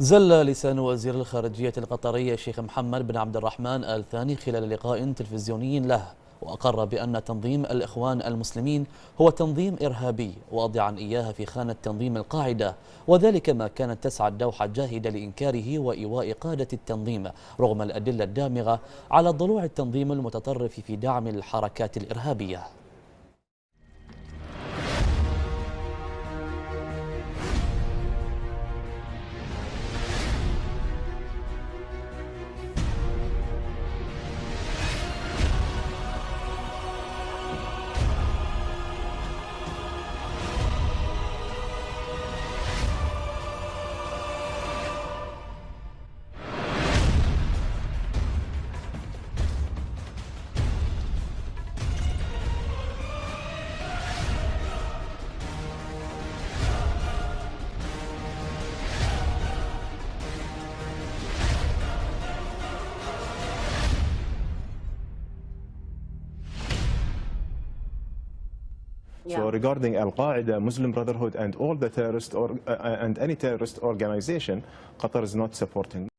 زل لسان وزير الخارجية القطري الشيخ محمد بن عبد الرحمن آل ثاني خلال لقاء تلفزيوني له، وأقر بأن تنظيم الإخوان المسلمين هو تنظيم إرهابي، واضعا إياها في خانة تنظيم القاعدة، وذلك ما كانت تسعى الدوحة جاهدة لإنكاره وإيواء قادة التنظيم رغم الأدلة الدامغة على ضلوع التنظيم المتطرف في دعم الحركات الإرهابية. So regarding Al-Qaeda, Muslim Brotherhood and all the terrorist and any terrorist organization, Qatar is not supporting.